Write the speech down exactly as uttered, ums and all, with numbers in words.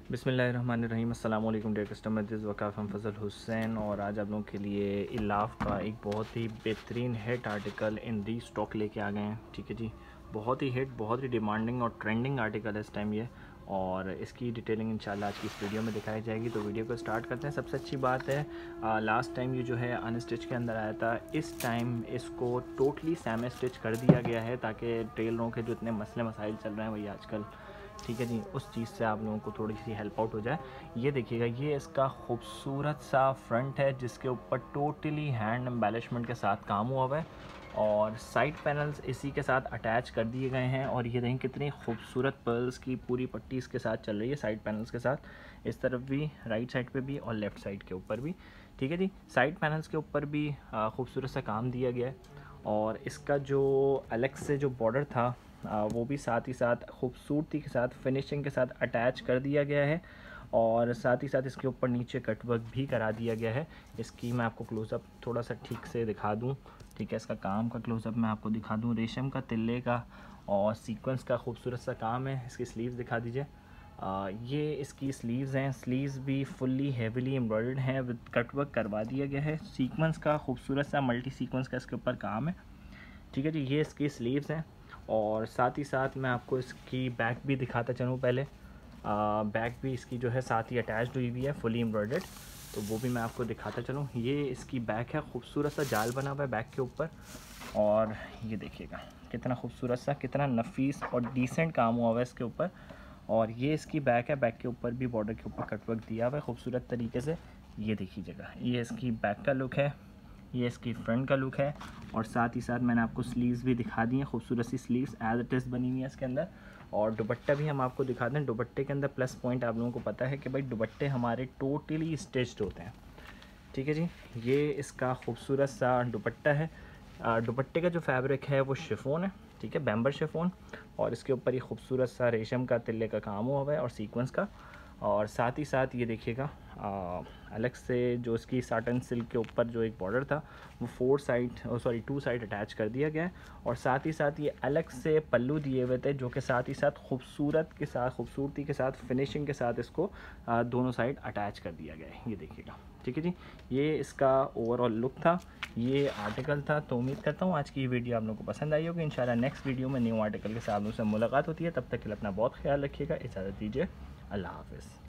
बिस्मिल्लाहिर्रहमानिर्रहीम। अस्सलाम वालेकुम डियर कस्टमर, दिस वकाफ़ हम फजल हुसैन और आज आप लोगों के लिए इलाफ का एक बहुत ही बेहतरीन हिट आर्टिकल इन री स्टॉक लेके आ गए हैं। ठीक है जी, बहुत ही हिट, बहुत ही डिमांडिंग और ट्रेंडिंग आर्टिकल है इस टाइम ये, और इसकी डिटेलिंग इंशाल्लाह आज की इस वीडियो में दिखाई जाएगी। तो वीडियो को स्टार्ट करते हैं। सबसे अच्छी बात है, लास्ट टाइम ये जो है अनस्टिच के अंदर आया था, इस टाइम इसको टोटली सेमी स्टिच कर दिया गया है ताकि टेलरों के जो इतने मसले मसाइल चल रहे हैं वही आजकल, ठीक है जी, उस चीज़ से आप लोगों को थोड़ी सी हेल्प आउट हो जाए। ये देखिएगा, ये इसका खूबसूरत सा फ्रंट है जिसके ऊपर टोटली हैंड एम्बेलिशमेंट के साथ काम हुआ हुआ है और साइड पैनल्स इसी के साथ अटैच कर दिए गए हैं। और ये देखें कितनी खूबसूरत पर्ल्स की पूरी पट्टी इसके साथ चल रही है साइड पैनल्स के साथ, इस तरफ भी, राइट साइड पे भी और लेफ़्ट साइड के ऊपर भी। ठीक है जी, साइड पैनल्स के ऊपर भी खूबसूरत सा काम दिया गया है और इसका जो अलग से जो बॉर्डर था आ, वो भी साथ ही साथ खूबसूरती के साथ फिनिशिंग के साथ अटैच कर दिया गया है और साथ ही साथ इसके ऊपर नीचे कटवर्क भी करा दिया गया है। इसकी मैं आपको क्लोज़अप थोड़ा सा ठीक से दिखा दूं। ठीक है, इसका काम का क्लोज़अप मैं आपको दिखा दूं, रेशम का तिल्ले का और सीक्वेंस का खूबसूरत सा काम है। इसकी स्लीव्स दिखा दीजिए। आ, ये इसकी स्लीव्स हैं, स्लीव्स भी फुल्ली हेवीली एम्ब्रॉयडर्ड हैं, विद कटवर्क करवा दिया गया है। सीक्वेंस का खूबसूरत सा मल्टी सीक्वेंस का इसके ऊपर काम है। ठीक है जी, ये इसकी स्लीव्स हैं और साथ ही साथ मैं आपको इसकी बैक भी दिखाता चलूँ। पहले बैक भी इसकी जो है साथ ही अटैच्ड हुई हुई है, फुली एम्ब्रॉयडर्ड, तो वो भी मैं आपको दिखाता चलूँ। ये इसकी बैक है, खूबसूरत सा जाल बना हुआ है बैक के ऊपर और ये देखिएगा कितना खूबसूरत सा, कितना नफीस और डिसेंट काम हुआ हुआ है इसके ऊपर। और ये इसकी बैक है, बैक के ऊपर भी बॉर्डर के ऊपर कटवर्क दिया हुआ है खूबसूरत तरीके से। ये देखिएगा, ये इसकी बैक का लुक है, ये इसकी फ्रंट का लुक है और साथ ही साथ मैंने आपको स्लीव्स भी दिखा दी हैं, खूबसूरत सी स्लीव्स एज इट इज़ बनी हुई है इसके अंदर। और दुपट्टा भी हम आपको दिखा दें। दुपट्टे के अंदर प्लस पॉइंट आप लोगों को पता है कि भाई दुपट्टे हमारे टोटली स्टिच्ड होते हैं। ठीक है जी, ये इसका खूबसूरत सा दुपट्टा है। दुपट्टे का जो फैब्रिक है वो शिफॉन है, ठीक है, बैम्बर शिफॉन, और इसके ऊपर ये खूबसूरत सा रेशम का तिल्ले का काम हुआ हुआ है और सीक्वेंस का। और साथ ही साथ ये देखिएगा अलग से जो इसकी साटन सिल्क के ऊपर जो एक बॉर्डर था वो four side sorry two side attach कर दिया गया है और साथ ही साथ ये अलग से पल्लू दिए हुए थे जो कि साथ ही साथ खूबसूरत के साथ खूबसूरती के साथ फिनिशिंग के साथ इसको आ, दोनों साइड अटैच कर दिया गया है। ये देखिएगा, ठीक है जी, ये इसका ओवरऑल लुक था, ये आर्टिकल था। तो उम्मीद करता हूँ आज की वीडियो आप लोगों को पसंद आई होगी। इंशाल्लाह नेक्स्ट वीडियो में न्यू आर्टिकल के साथ आप लोगों से मुलाकात होती है। तब तक के लिए अपना बहुत ख्याल रखिएगा। इजाज़त दीजिए, अल्लाह हाफ़िज़।